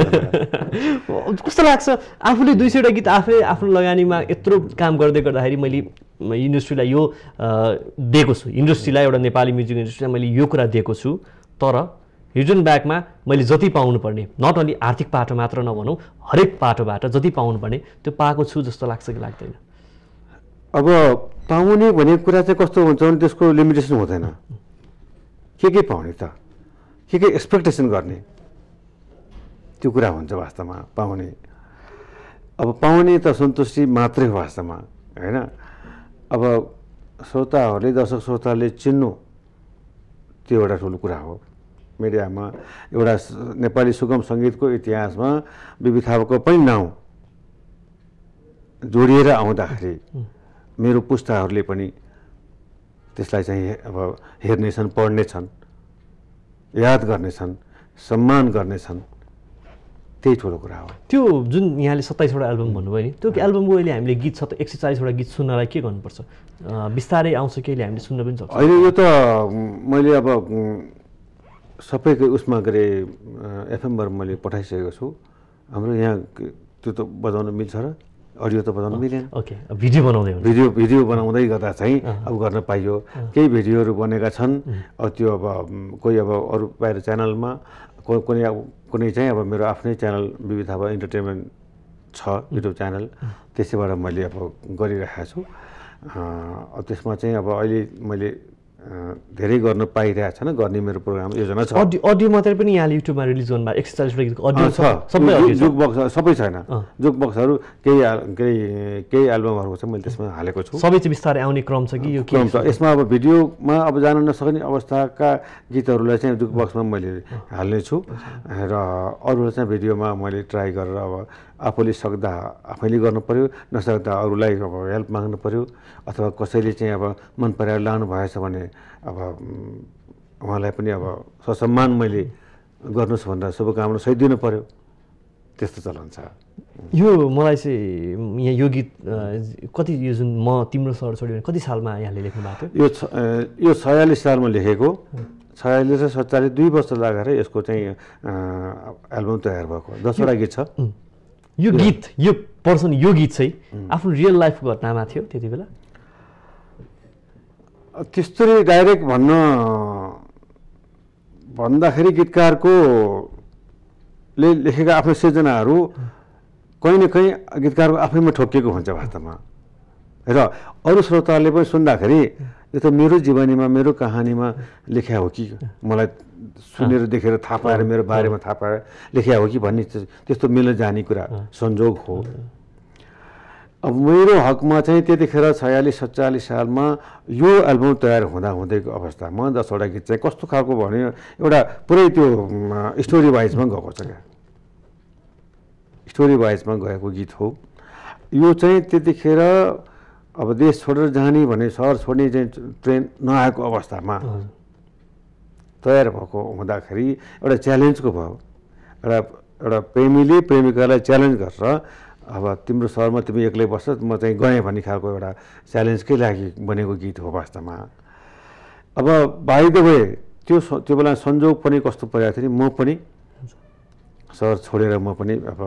कस्तो लाग्छ आफूले दुई सयवटा गीत आफै आफ्नो लगानीमा यत्रो काम गर्दै गर्दाखेरि मैले इन्डस्ट्रीलाई यो दिएको छु, इन्डस्ट्रीलाई एउटा नेपाली म्युजिक इन्डस्ट्रीलाई मैले यो कुरा दिएको छु, तर रिटर्न ब्याकमा मैले जति पाउनुपर्ने नट ओन्ली आर्थिक पाटो मात्र नभनौँ हरेक पाटोबाट जति पाउनुपर्ने त्यो पाएको छु जस्तो लाग्छ कि लाग्दैन? अब पाउने भन्ने कुरा चाहिँ कस्तो हुन्छ भने त्यसको लिमिटेसन हुँदैन। के के पाउने त, के के एक्सपेक्टेसन गर्ने त्यो कुरा हुन्छ वास्तवमा पाउने। अब पाउने त सन्तुष्टि मात्रै हो वास्तवमा होइन। अब श्रोताहरूले दर्शक श्रोताले चिन्नु त्यो एउटा ठुलो कुरा हो। मिडियामा एउटा नेपाली सुगम सङ्गीतको इतिहासमा बिबी थापाको पनि नाउँ जोडिएर आउँदाखेरि मेरो पुस्ताहरूले पनि त्यसलाई चाहिँ अब हेर्नेछन्, पढ्नेछन्, याद गर्नेछन्, सम्मान गर्नेछन्, त्यही ठुलो कुरा हो। त्यो जुन यहाँले सत्ताइसवटा एल्बम भन्नुभयो नि, त्यो एल्बमको अहिले हामीले गीत छ त एक सय चालिसवटा गीत सुन्नलाई के गर्नुपर्छ? बिस्तारै आउँछ कि अहिले हामीले सुन्न पनि सक्छ? अहिले यो त मैले अब सबैको उसमा के अरे एफएमबाट मैले पठाइसकेको छु। हाम्रो यहाँ त्यो त बजाउन मिल्छ र अडियो त बजाउन मिलेन। ओके, भिडियो बनाउँदै भिडियो भिडियो बनाउँदै गर्दा चाहिँ अब गर्न पाइयो। केही भिडियोहरू बनेका छन्, अब त्यो अब कोही अब अरू बाहिर च्यानलमा, कुनै अब कुनै चाहिँ अब मेरो आफ्नै च्यानल बिबी थापा इन्टरटेनमेन्ट छ युट्युब च्यानल, त्यसैबाट मैले अब गरिरहेको छु। त्यसमा चाहिँ अब अहिले मैले धेरै गर्न पाइरहेको छैन, गर्ने मेरो प्रोग्राम योजना छ। अडियो अडियो मात्रै पनि यहाँले युट्युबमा रिलिज गर्नुभयो? एक सय चालिसवटा गीतको अडियो छ, सबै जुक बक्स सबै छैन। जुक बक्सहरू केही केही केही एल्बमहरूको चाहिँ मैले त्यसमा हालेको छु। सबै चाहिँ बिस्तारै आउने क्रम छ कि यो क्रम छ? यसमा अब भिडियोमा अब जान नसक्ने अवस्थाका गीतहरूलाई चाहिँ जुक बक्समा मैले हाल्ने छु र अरूलाई चाहिँ भिडियोमा मैले ट्राई गरेर अब आफूले सक्दा आफैले गर्नु पऱ्यो, नसक्दा अरूलाई अब हेल्प माग्नु पऱ्यो, अथवा कसैले चाहिँ अब मन पराएर लानु भएछ भने अब उहाँलाई पनि अब ससम्मान मैले गर्नुहोस् भनेर शुभकामना सहित दिनु पऱ्यो, त्यस्तो चलन छ। यो मलाई चाहिँ यहाँ यो गीत कति यो जुन म तिम्रो सहर छोड्यो कति सालमा यहाँले लेख्नु भएको थियो? यो यो छयालिस सालमा लेखेको, छयालिस र सत्तालिस दुई वर्ष लागेर यसको चाहिँ एल्बम तयार भएको। दसवटा गीत छ। यो गीत यो पर्सन यो गीत चाहिँ आफ्नो रियल लाइफ घटनामा थियो त्यति बेला? त्यस्तै डाइरेक्ट भन्न भन्दाखेरि गीतकारको ले लेखेका आफ्नो सृजनाहरू कहीँ न कहीँ गीतकारको आफैमा ठोकिएको हुन्छ वास्तवमा। र अरू श्रोताहरूले पनि सुन्दाखेरि यो त मेरो जीवनीमा मेरो कहानीमा लेख्या हो कि, मलाई सुनेर देखेर थाहा पाएर मेरो बारेमा थाहा पाएर लेख्या हो कि भन्ने त्यस्तो मिल्न जाने कुरा संयोग हो। अब मेरो हकमा चाहिँ त्यतिखेर छयालिस सत्तालिस सालमा यो एल्बम तयार हुँदा हुँदैको अवस्थामा दसवटा गीत चाहिँ कस्तो खालको भने एउटा पुरै त्यो स्टोरी वाइजमा गएको छ क्या, स्टोरी वाइजमा गएको गीत हो यो चाहिँ। त्यतिखेर अब देश छोडेर जाने भने सहर छोड्ने चाहिँ ट्रेन नआएको अवस्थामा तयार भएको हुँदाखेरि एउटा च्यालेन्जको भयो। एउटा एउटा प्रेमीले प्रेमिकालाई च्यालेन्ज गरेर अब तिम्रो सहरमा तिमी एक्लै बस्छ म चाहिँ गएँ भन्ने खालको एउटा च्यालेन्जकै लागि बनेको गीत हो वास्तवमा। अब बाइ द वे त्यो त्यो बेला संयोग पनि कस्तो परेको थियो, म पनि सहर छोडेर म पनि अब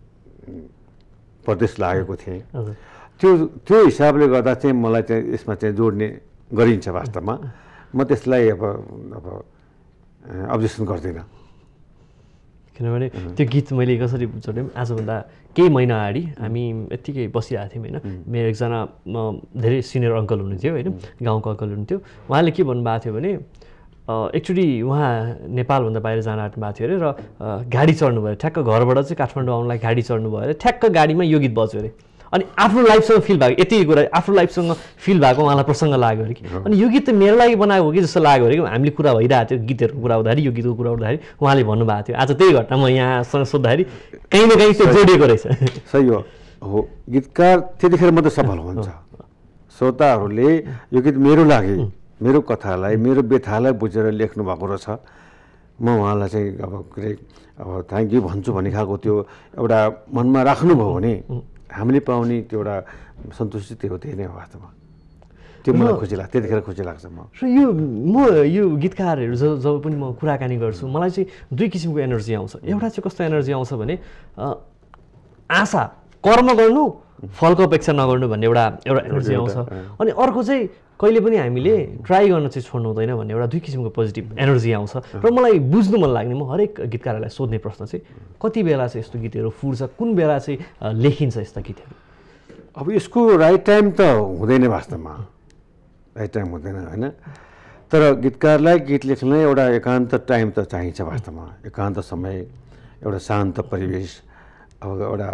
परदेश लागेको थिएँ। त्यो त्यो हिसाबले गर्दा चाहिँ मलाई चाहिँ यसमा चाहिँ जोड्ने गरिन्छ वास्तवमा। म त्यसलाई अब अब अब्जेक्सन गर्दिनँ, किनभने त्यो गीत मैले कसरी जोडेँ, आजभन्दा केही महिना अगाडि हामी यत्तिकै बसिरहेको थियौँ होइन। मेरो एकजना धेरै सिनियर अङ्कल हुनुहुन्थ्यो होइन, गाउँको अङ्कल हुनुहुन्थ्यो। उहाँले के भन्नुभएको थियो भने एक्चुअली उहाँ नेपालभन्दा बाहिर जान आँट्नु भएको थियो अरे र गाडी चढ्नु भयो, ठ्याक्क घरबाट चाहिँ काठमाडौँ आउनुलाई गाडी चढ्नु भयो अरे, ठ्याक्क गाडीमा यो गीत बज्यो अरे। अनि आफ्नो लाइफसँग फिल भएको यति कुरा आफ्नो लाइफसँग फिल भएको उहाँलाई प्रसङ्ग लाग्यो अरे कि। अनि यो गीत त मेरो लागि बनाएको हो कि जस्तो लाग्यो अरे कि। हामीले कुरा भइरहेको थियो गीतहरूको कुरा हुँदाखेरि, यो गीतको कुरा हुँदाखेरि उहाँले भन्नुभएको थियो। आज त्यही घटना म यहाँसँग सोद्धाखेरि कहीँ न कहीँ त्यो जोडिएको रहेछ। सही हो हो गीतकार त्यतिखेर मात्रै सफल हुन्छ। श्रोताहरूले यो गीत मेरो लागि मेरो कथालाई मेरो व्यथालाई बुझेर लेख्नु भएको रहेछ, म उहाँलाई चाहिँ अब के अरे अब थ्याङ्क यू भन्छु भन्ने खालको त्यो एउटा मनमा राख्नुभयो भने हामीले पाउने त्यो एउटा सन्तुष्टि त्यो त्यही नै हो वास्तवमा। त्यो मलाई खुसी लाग्छ, त्यतिखेर खुसी लाग्छ म। र यो म यो गीतकारहरू जब जब पनि म कुराकानी गर्छु मलाई चाहिँ दुई किसिमको एनर्जी आउँछ। एउटा चाहिँ कस्तो एनर्जी आउँछ भने आशा, कर्म गर्नु फलको अपेक्षा नगर्नु भन्ने एउटा एउटा एनर्जी आउँछ। अनि अर्को चाहिँ कहिले पनि हामीले ट्राई गर्न चाहिँ छोड्नु हुँदैन भन्ने एउटा दुई किसिमको पोजिटिभ एनर्जी आउँछ। र मलाई बुझ्नु मन लाग्ने, म हरेक गीतकारहरूलाई सोध्ने प्रश्न चाहिँ कति बेला चाहिँ यस्तो गीतहरू फुट्छ, कुन बेला चाहिँ लेखिन्छ यस्ता गीतहरू? अब यसको राइट टाइम त हुँदैन वास्तवमा, राइट टाइम हुँदैन होइन। तर गीतकारलाई गीत लेख्न एउटा एकान्त टाइम त चाहिन्छ वास्तवमा, एकान्त समय, एउटा शान्त परिवेश, अब एउटा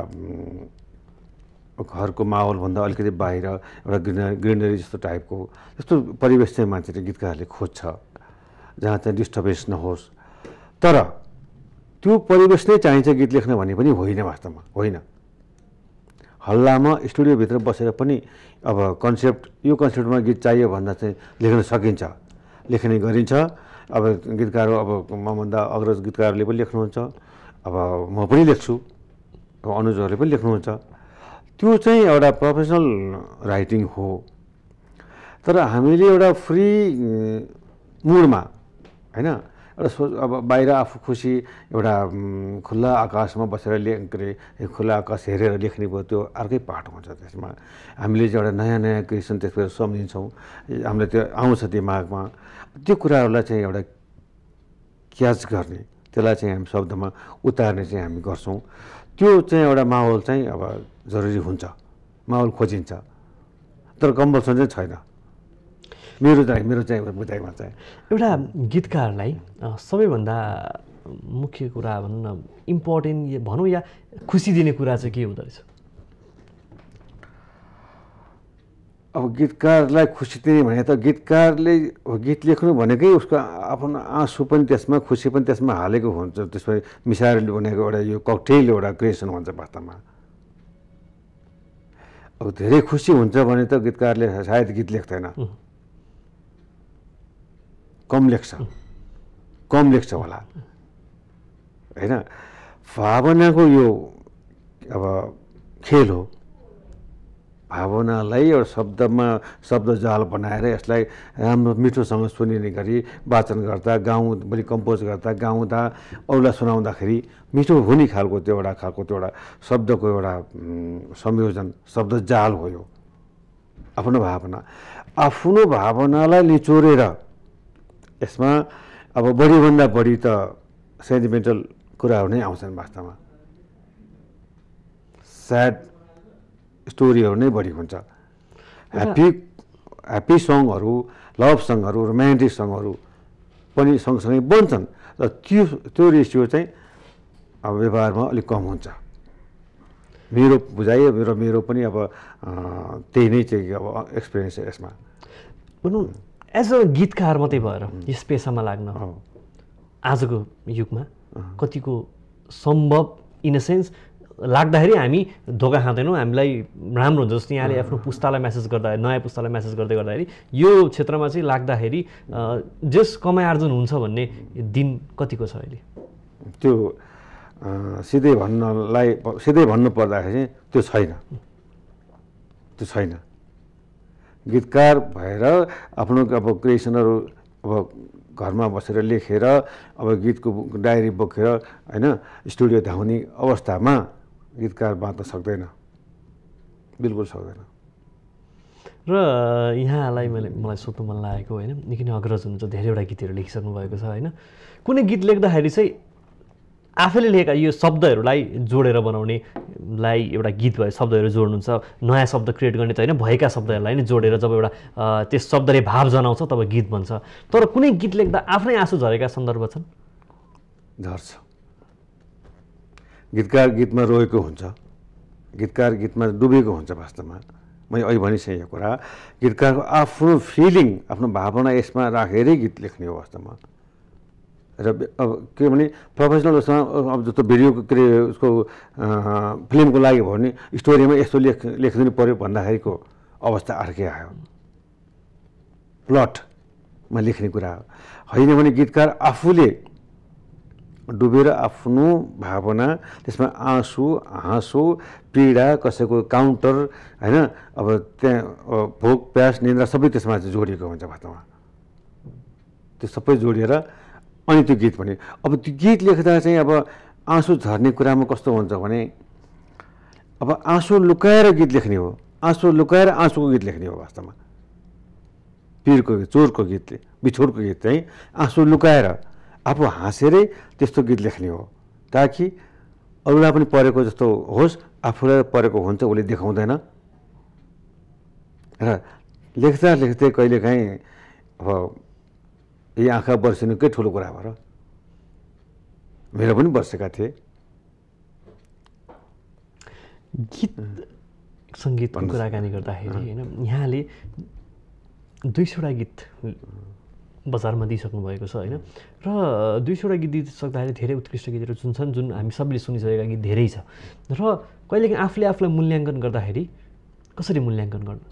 घरको माहौलभन्दा अलिकति बाहिर एउटा ग्रिनरी ग्रिनरी जस्तो टाइपको त्यस्तो परिवेश चाहिँ मान्छेले गीतकारले खोज्छ जहाँ चाहिँ डिस्टर्बेन्स नहोस्। तर त्यो परिवेश नै चाहिन्छ गीत लेख्न भन्ने पनि होइन वास्तवमा, होइन। हल्लामा स्टुडियोभित्र बसेर पनि अब कन्सेप्ट यो कन्सेप्टमा गीत चाहियो भन्दा चाहिँ लेख्न सकिन्छ, लेख्ने गरिन्छ। अब गीतकार अब मभन्दा अग्रज गीतकारले पनि लेख्नुहुन्छ, अब म पनि लेख्छु, अब अनुजहरूले पनि लेख्नुहुन्छ। त्यो चाहिँ एउटा प्रोफेसनल राइटिङ हो। तर हामीले एउटा फ्री मुडमा होइन, एउटा सो अब बाहिर आफू खुसी एउटा खुल्ला आकाशमा बसेर ले के अरे खुल्ला आकाश हेरेर लेख्ने भयो, त्यो अर्कै पाठ हुन्छ। त्यसमा हामीले चाहिँ एउटा नयाँ नयाँ क्रिएसन त्यसमा सम्झिन्छौँ, हामीलाई त्यो आउँछ दिमागमा। त्यो कुराहरूलाई चाहिँ एउटा क्याच गर्ने, त्यसलाई चाहिँ हामी शब्दमा उतार्ने चाहिँ हामी गर्छौँ। त्यो चाहिँ एउटा माहौल चाहिँ अब जरुरी हुन्छ, माहौल खोजिन्छ। तर कम्पल्सन चाहिँ छैन मेरो चाहिँ मेरो चाहिँ बुझाइमा चाहिँ। एउटा गीतकारलाई सबैभन्दा मुख्य कुरा भनौँ न, इम्पोर्टेन्ट भनौँ या खुसी दिने कुरा चाहिँ के हुँदो रहेछ? अब गीतकारलाई खुसी दिने भने त गीतकारले गीत लेख्नु भनेकै उसको आफ्नो आँसु पनि त्यसमा, खुसी पनि त्यसमा हालेको हुन्छ, त्यसमा मिसाएर बनेको एउटा यो ककटेल एउटा क्रिएसन हुन्छ वास्तवमा। अब धेरै खुसी हुन्छ भने त गीतकारले सायद गीत लेख्दैन, कम लेख्छ, कम लेख्छ होला होइन। भावनाको यो अब खेल हो। भावनालाई एउटा शब्दमा शब्द जाल बनाएर यसलाई राम्रो मिठोसँग सुनिने गरी वाचन गर्दा, गाउँ पनि कम्पोज गर्दा, गाउँदा, अरूलाई सुनाउँदाखेरि मिठो हुने खालको त्यो एउटा खालको त्यो एउटा शब्दको एउटा संयोजन, शब्द जाल हो यो। आफ्नो भावना, आफ्नो भावनालाई निचोरेर यसमा अब बढीभन्दा बढी त सेन्टिमेन्टल कुराहरू नै आउँछन् वास्तवमा। स्याड स्टोरीहरू नै बढी हुन्छ। ह्याप्पी ह्याप्पी सङहरू, लभ सङहरू, रोमान्टिक सङहरू पनि सँगसँगै बन्छन्। र त्यो त्यो रेसियो चाहिँ अब व्यवहारमा अलिक कम हुन्छ। मेरो बुझाइ र मेरो पनि अब त्यही नै चाहिँ अब एक्सपिरियन्स छ यसमा। भनौँ एज अ गीतकार मात्रै भएर यस पेसामा लाग्न आजको युगमा कतिको सम्भव इन अ सेन्स लाग्दाखेरि हामी धोका खाँदैनौँ, हामीलाई राम्रो हुन्छ जस्तो यहाँले आफ्नो पुस्तालाई मेसेज गर्दा, नयाँ पुस्तालाई मेसेज गर्दै गर्दाखेरि यो क्षेत्रमा चाहिँ लाग्दाखेरि जस कमाइ आर्जन हुन्छ भन्ने दिन कतिको छ अहिले? त्यो सिधै भन्नलाई सिधै भन्नु पर्दाखेरि चाहिँ त्यो छैन, त्यो छैन। गीतकार भएर आफ्नो अब क्रिएसनहरू अब घरमा बसेर लेखेर अब गीतको डायरी बोकेर होइन स्टुडियो धाउने अवस्थामा गीतकार बाँच्न सक्दैन, बिल्कुल सक्दैन। र यहाँलाई मैले मलाई सोध्नु मन लागेको होइन, निकै नै अग्रज हुनुहुन्छ, धेरैवटा गीतहरू लेखिसक्नु भएको छ होइन। कुनै गीत लेख्दाखेरि चाहिँ आफैले लेखेका यो शब्दहरूलाई जोडेर बनाउनेलाई एउटा गीत भयो, शब्दहरू जोड्नुहुन्छ, नयाँ शब्द क्रिएट गर्ने त होइन, भएका शब्दहरूलाई नै जोडेर जब एउटा त्यस शब्दले भाव जनाउँछ तब गीत बन्छ। तर कुनै गीत लेख्दा आफ्नै आँसु झरेका सन्दर्भ छन्? झर्छ। गीतकार गीतमा रोएको हुन्छ, गीतकार गीतमा डुबेको हुन्छ। वास्तवमा मैले अहिले भनिसकेँ यो कुरा, गीतकारको आफ्नो फिलिङ, आफ्नो भावना यसमा राखेरै गीत लेख्ने हो वास्तवमा। र अब के भने प्रोफेसनल उसमा अब जस्तो भिडियोको के अरे उसको फिल्मको लागि भयो भने स्टोरीमा यस्तो लेख लेखिदिनु पऱ्यो भन्दाखेरिको अवस्था अर्कै आयो, प्लटमा लेख्ने कुरा होइन भने गीतकार आफूले डुबेर आफ्नो भावना त्यसमा आँसु हाँसो पीडा कसैको काउन्टर होइन अब त्यहाँ भोक प्यास निन्द्रा सबै त्यसमा चाहिँ जोडिएको हुन्छ वास्तवमा त्यो सबै जोडिएर अनि त्यो गीत पनि अब त्यो गीत लेख्दा चाहिँ अब आँसु झर्ने कुरामा कस्तो हुन्छ भने अब आँसु लुकाएर गीत लेख्ने हो आँसु लुकाएर आँसुको गीत लेख्ने हो वास्तवमा पीरको गीत चोरको गीतले बिछोडको गीत चाहिँ आँसु लुकाएर आफू हाँसेरै त्यस्तो गीत लेख्ने हो ताकि अरूलाई पनि परेको जस्तो होस् आफूलाई परेको हुन्छ उसले देखाउँदैन र लेख्दा लेख्दै कहिलेकाहीँ अब यी आँखा बर्सिनु के ठुलो कुरा भयो र मेरो पनि बर्सेका थिए गीत सङ्गीतको कुराकानी गर्दाखेरि होइन यहाँले दुई सौवटा गीत बजारमा दिइसक्नु भएको छ होइन र दुई सौवटा गीत दिइसक्दाखेरि धेरै उत्कृष्ट गीतहरू जुन छन् जुन हामी सबैले सुनिसकेका गीत धेरै छ र कहिलेकाहीँ आफूले आफूलाई मूल्याङ्कन गर्दाखेरि कसरी मूल्याङ्कन गर्नुहुन्छ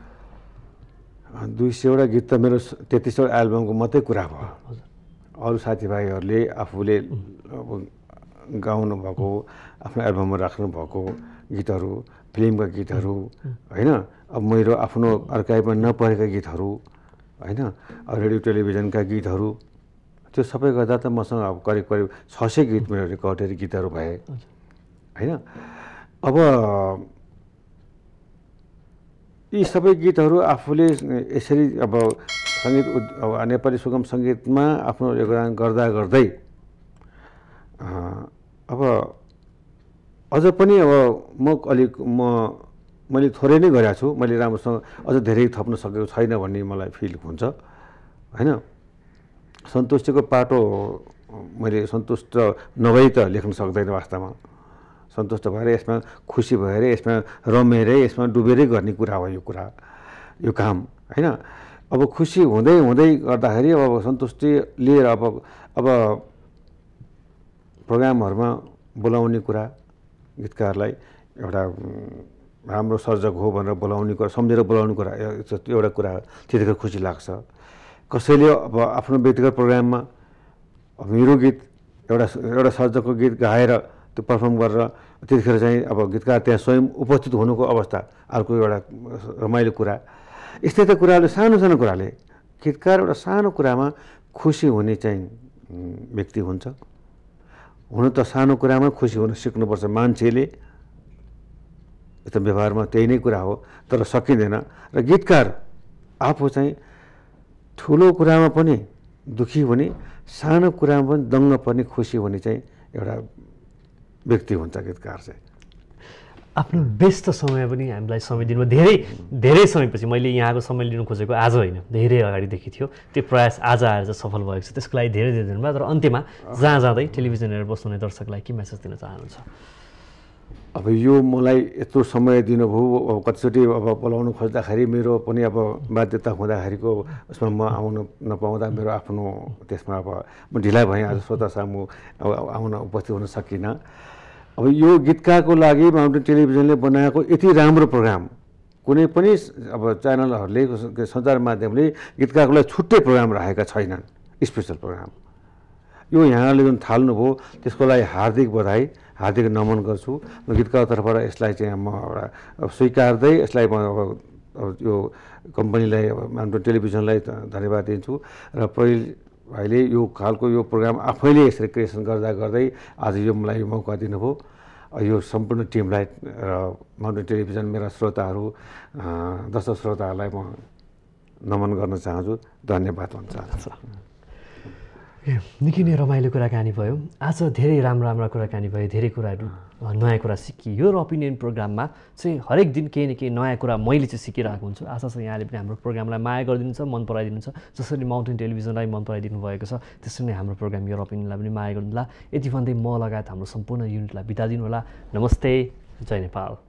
दुई सौवटा गीत त मेरो तेत्तिसवटा एल्बमको मात्रै कुरा भयो अरू साथीभाइहरूले आफूले गाउनु भएको आफ्नो एल्बममा राख्नु भएको गीतहरू फिल्मका गीतहरू होइन अब मेरो आफ्नो अर्काइभमा नपरेका गीतहरू होइन रेडियो टेलिभिजनका गीतहरू त्यो सबै गर्दा त मसँग अब करिब करिब छ सय गीत मेरो रेकर्डेड गीतहरू भए होइन अब यी सबै गीतहरू आफूले यसरी अब सङ्गीत अब नेपाली सुगम सङ्गीतमा आफ्नो योगदान गर्दा गर्दै अब अझ पनि अब म अलिक म मैले थोरै नै गरेको छु मैले राम्रोसँग अझ धेरै थप्न सकेको छैन भन्ने मलाई फिल हुन्छ होइन सन्तुष्टिको पाटो मैले सन्तुष्ट नभई त लेख्न सक्दैन वास्तवमा सन्तुष्ट भएर यसमा खुसी भएर यसमा रमेरै यसमा डुबेरै गर्ने कुरा हो यो कुरा यो काम होइन अब खुसी हुँदै हुँदै गर्दाखेरि अब सन्तुष्टि लिएर अब अब प्रोग्रामहरूमा बोलाउने कुरा गीतकारलाई एउटा राम्रो सर्जक हो भनेर बोलाउने कुरा सम्झेर बोलाउने कुरा एउटा कुरा त्यतिखेर खुसी लाग्छ कसैले अब आफ्नो व्यक्तिगत प्रोग्राममा अब मेरो गीत एउटा एउटा सर्जकको गीत गाएर त्यो पर्फर्म गरेर त्यतिखेर चाहिँ अब गीतकार त्यहाँ स्वयं उपस्थित हुनुको अवस्था अर्को एउटा रमाइलो कुरा यस्तै त कुराले सानो सानो कुराले गीतकार एउटा सानो कुरामा खुसी हुने चाहिँ व्यक्ति हुन्छ हुन त सानो कुरामा खुसी हुन सिक्नुपर्छ मान्छेले यो त व्यवहारमा त्यही नै कुरा हो तर सकिँदैन र गीतकार आफू चाहिँ ठुलो कुरामा पनि दुखी हुने सानो कुरामा पनि दङ्ग पर्ने खुसी हुने चाहिँ एउटा व्यक्ति हुन्छ गीतकार चाहिँ आफ्नो व्यस्त समय पनि हामीलाई समय दिनुभयो धेरै धेरै समयपछि मैले यहाँको समय लिनु खोजेको आज होइन धेरै अगाडिदेखि थियो त्यो प्रयास आज आएर चाहिँ सफल भएको छ त्यसको लागि धेरै धेरै धन्यवाद र अन्त्यमा जहाँ जाँदै टेलिभिजन हेरेर बस्नुहुने दर्शकलाई के मेसेज दिन चाहनुहुन्छ अब यो मलाई यत्रो समय दिनुभयो अब कतिचोटि अब बोलाउनु खोज्दाखेरि मेरो पनि अब बाध्यता हुँदाखेरिको उसमा म आउनु नपाउँदा मेरो आफ्नो त्यसमा अब म ढिला भएँ आज श्रोता सामु अब आउन उपस्थित हुन सकिनँ अब यो गीतकारको लागि माउन्टेन टेलिभिजनले बनाएको यति राम्रो प्रोग्राम कुनै पनि अब च्यानलहरूले सञ्चार माध्यमले गीतकारको लागि छुट्टै प्रोग्राम राखेका छैनन् स्पेसल प्रोग्राम यो यहाँले जुन थाल्नुभयो त्यसको लागि हार्दिक बधाई हार्दिक नमन गर्छु र गीतकार तर्फबाट यसलाई चाहिँ म एउटा स्वीकार्दै यसलाई म अब यो कम्पनीलाई माउन्टेन टेलिभिजनलाई धन्यवाद दिन्छु र पहिल भाइले यो खालको यो प्रोग्राम आफैले यसरी क्रिएसन गर्दा गर्दै आज यो मलाई मौका दिनुभयो यो सम्पूर्ण टिमलाई र माउन्टेन टेलिभिजन मेरा श्रोताहरू दर्शक श्रोताहरूलाई म नमन गर्न चाहन्छु धन्यवाद भन्न चाहन्छु निकै नै रमाइलो कुराकानी भयो आज धेरै राम्रो राम्रो कुराकानी भयो धेरै कुराहरू नयाँ कुरा सिकियो र ओपिनियन प्रोग्राममा चाहिँ हरेक दिन केही न केही नयाँ कुरा मैले चाहिँ सिकिरहेको हुन्छु आशा छ यहाँले पनि हाम्रो प्रोग्रामलाई माया गरिदिनुहुन्छ मन पराइदिनुहुन्छ जसरी माउन्टेन टेलिभिजनलाई मन पराइदिनु भएको छ त्यसरी नै हाम्रो प्रोग्राम यो ओपिनियनलाई पनि माया गर्नुहोला यति भन्दै म लगायत हाम्रो सम्पूर्ण युनिटलाई बिदा दिनुहोला नमस्ते जय नेपाल।